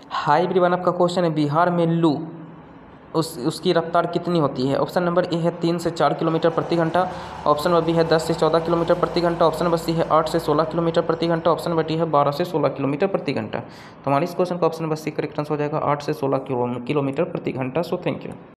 High everyone, आपका question है बिहार में लू उसकी रफ्तार कितनी होती है। ऑप्शन नंबर ए है 3 से 4 किलोमीटर प्रति घंटा, ऑप्शन नंबर बी है 10 से 14 किलोमीटर प्रति घंटा, ऑप्शन नंबर सी है 8 से 16 किलोमीटर प्रति घंटा, ऑप्शन नंबर डी है 12 से 16 किलोमीटर प्रति घंटा। तो हमारे इस क्वेश्चन का option number C correct answer हो जाएगा 8 से 16 किलोमीटर प्रति घंटा। So thank you.